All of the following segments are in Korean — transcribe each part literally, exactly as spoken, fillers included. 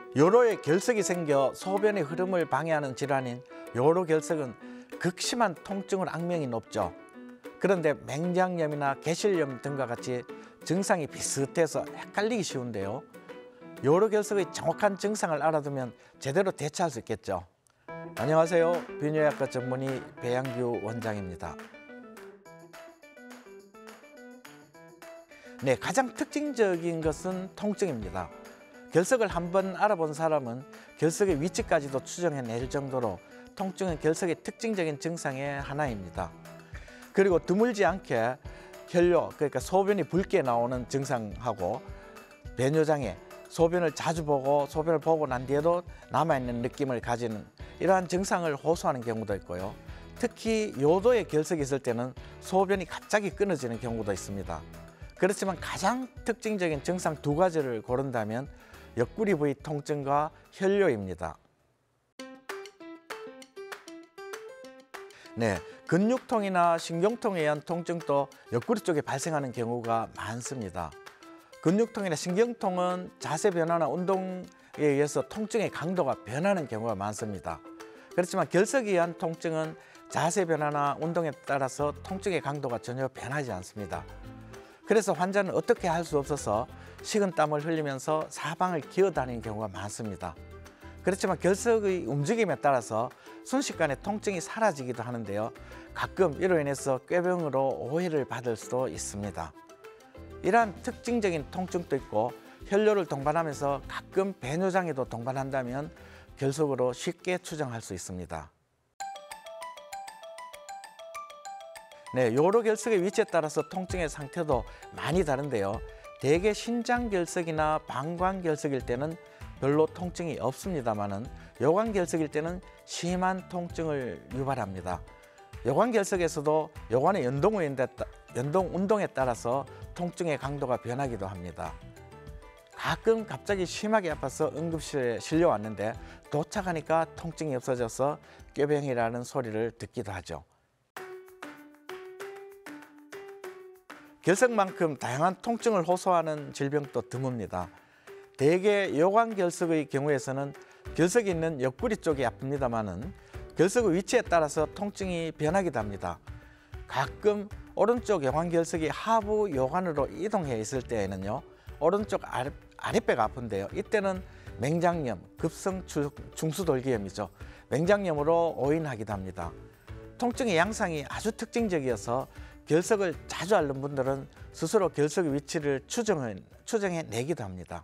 요로에 결석이 생겨 소변의 흐름을 방해하는 질환인 요로결석은 극심한 통증을 악명이 높죠. 그런데 맹장염이나 개실염 등과 같이 증상이 비슷해서 헷갈리기 쉬운데요. 요로결석의 정확한 증상을 알아두면 제대로 대처할 수 있겠죠. 안녕하세요. 비뇨기과 전문의 배양규 원장입니다. 네, 가장 특징적인 것은 통증입니다. 결석을 한번 알아본 사람은 결석의 위치까지도 추정해낼 정도로 통증은 결석의 특징적인 증상의 하나입니다. 그리고 드물지 않게 혈뇨, 그러니까 소변이 붉게 나오는 증상하고 배뇨장애, 소변을 자주 보고 소변을 보고 난 뒤에도 남아있는 느낌을 가지는 이러한 증상을 호소하는 경우도 있고요. 특히 요도에 결석이 있을 때는 소변이 갑자기 끊어지는 경우도 있습니다. 그렇지만 가장 특징적인 증상 두 가지를 고른다면 옆구리 부위 통증과 혈뇨입니다. 네, 근육통이나 신경통에 의한 통증도 옆구리 쪽에 발생하는 경우가 많습니다. 근육통이나 신경통은 자세 변화나 운동에 의해서 통증의 강도가 변하는 경우가 많습니다. 그렇지만 결석에 의한 통증은 자세 변화나 운동에 따라서 통증의 강도가 전혀 변하지 않습니다. 그래서 환자는 어떻게 할 수 없어서 식은땀을 흘리면서 사방을 기어다니는 경우가 많습니다. 그렇지만 결석의 움직임에 따라서 순식간에 통증이 사라지기도 하는데요. 가끔 이로 인해서 꾀병으로 오해를 받을 수도 있습니다. 이러한 특징적인 통증도 있고 혈뇨를 동반하면서 가끔 배뇨장애도 동반한다면 결석으로 쉽게 추정할 수 있습니다. 네, 요로결석의 위치에 따라서 통증의 상태도 많이 다른데요. 대개 신장결석이나 방광결석일 때는 별로 통증이 없습니다만은 요관결석일 때는 심한 통증을 유발합니다. 요관결석에서도 요관의 연동, 연동 운동에 따라서 통증의 강도가 변하기도 합니다. 가끔 갑자기 심하게 아파서 응급실에 실려왔는데 도착하니까 통증이 없어져서 꾀병이라는 소리를 듣기도 하죠. 결석만큼 다양한 통증을 호소하는 질병도 드뭅니다. 대개 요관결석의 경우에서는 결석이 있는 옆구리 쪽이 아픕니다만은 결석의 위치에 따라서 통증이 변하기도 합니다. 가끔 오른쪽 요관결석이 하부 요관으로 이동해 있을 때에는요, 오른쪽 아래, 아랫배가 아픈데요. 이때는 맹장염, 급성 중수돌기염이죠. 맹장염으로 오인하기도 합니다. 통증의 양상이 아주 특징적이어서 결석을 자주 앓는 분들은 스스로 결석의 위치를 추정해, 추정해내기도 합니다.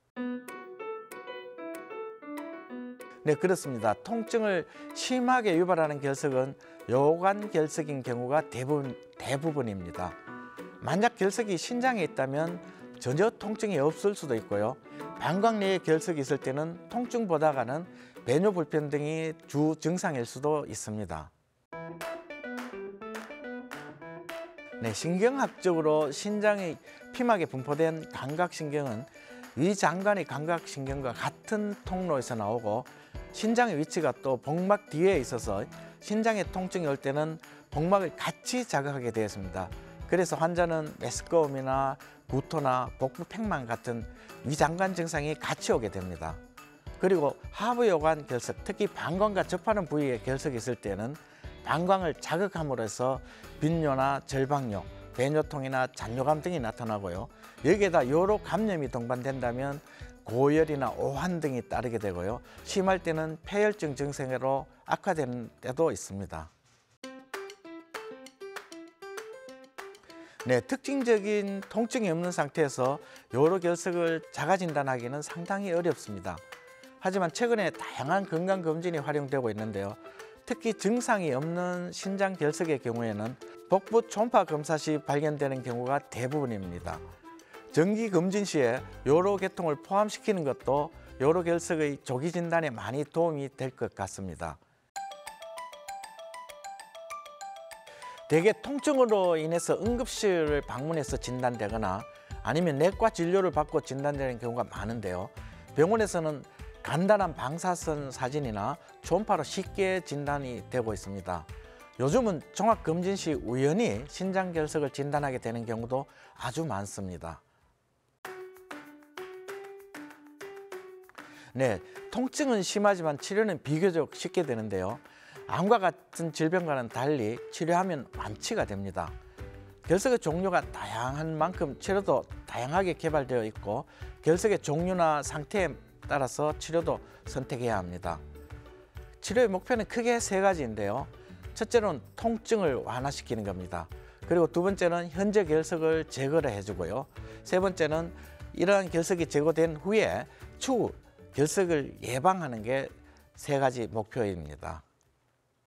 네, 그렇습니다. 통증을 심하게 유발하는 결석은 요관결석인 경우가 대부분, 대부분입니다. 만약 결석이 신장에 있다면 전혀 통증이 없을 수도 있고요. 방광 내에 결석이 있을 때는 통증보다는 배뇨 불편 등이 주 증상일 수도 있습니다. 네, 신경학적으로 신장의 피막에 분포된 감각신경은 위장관의 감각신경과 같은 통로에서 나오고 신장의 위치가 또 복막 뒤에 있어서 신장에 통증이 올 때는 복막을 같이 자극하게 되었습니다. 그래서 환자는 메스꺼움이나 구토나 복부 팽만 같은 위장관 증상이 같이 오게 됩니다. 그리고 하부요관 결석, 특히 방광과 접하는 부위에 결석이 있을 때는 방광을 자극함으로 해서 빈뇨나 절방뇨, 배뇨통이나 잔뇨감 등이 나타나고요. 여기에다 요로 감염이 동반된다면 고열이나 오한 등이 따르게 되고요. 심할 때는 폐혈증 증상으로 악화되는 때도 있습니다. 네, 특징적인 통증이 없는 상태에서 요로결석을 자가 진단하기는 상당히 어렵습니다. 하지만 최근에 다양한 건강검진이 활용되고 있는데요. 특히 증상이 없는 신장결석의 경우에는 복부 초음파 검사 시 발견되는 경우가 대부분입니다. 정기검진 시에 요로계통을 포함시키는 것도 요로결석의 조기 진단에 많이 도움이 될 것 같습니다. 대개 통증으로 인해서 응급실을 방문해서 진단되거나 아니면 내과 진료를 받고 진단되는 경우가 많은데요. 병원에서는 간단한 방사선 사진이나 초음파로 쉽게 진단이 되고 있습니다. 요즘은 종합검진 시 우연히 신장결석을 진단하게 되는 경우도 아주 많습니다. 네, 통증은 심하지만 치료는 비교적 쉽게 되는데요. 암과 같은 질병과는 달리 치료하면 완치가 됩니다. 결석의 종류가 다양한 만큼 치료도 다양하게 개발되어 있고 결석의 종류나 상태에 따라서 치료도 선택해야 합니다. 치료의 목표는 크게 세 가지인데요. 첫째는 통증을 완화시키는 겁니다. 그리고 두 번째는 현재 결석을 제거를 해주고요. 세 번째는 이러한 결석이 제거된 후에 추후 결석을 예방하는 게 세 가지 목표입니다.